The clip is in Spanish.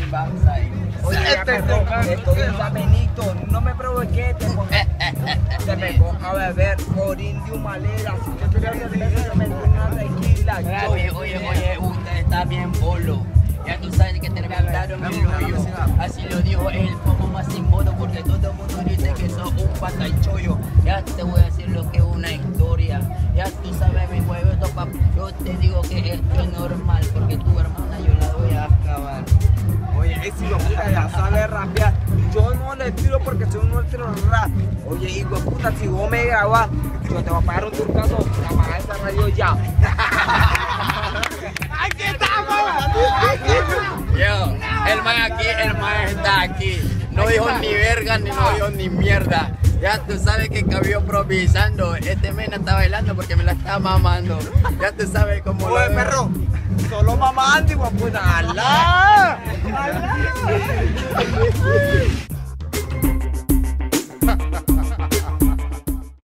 backside. Oye, ya, perro, estoy en San Benito, no me provoqué, te me pongo a beber Corindio Malera, si yo te voy a decir, me doy una tequila. Oye, usted está bien bolo. Ya tú sabes que te reventaron el hoyo. Así lo dijo él como Masimoto, porque todo el mundo dice que sos un patachollo. Ya te voy a decir lo que es una historia. Ya tú sabes mi juego, yo te digo que esto es normal, porque tu hermana yo la voy a acabar. Oye, ese hijo de puta ya sabe rapear. Yo no le tiro porque soy un ultra rap. Oye, hijo de puta, si vos me grabás, yo te voy a pagar un turcazo. Apaga esa radio ya. ¡Aquí estamos! Yo, el man está aquí. No dijo ni verga, ni no dijo ni mierda. Ya tú sabes que cabió improvisando. Este men está bailando porque me la está mamando. Ya tú sabes cómo lo Oye, veo. perro, solo mamá antigua, puta. ¡Alá! ¡Alá!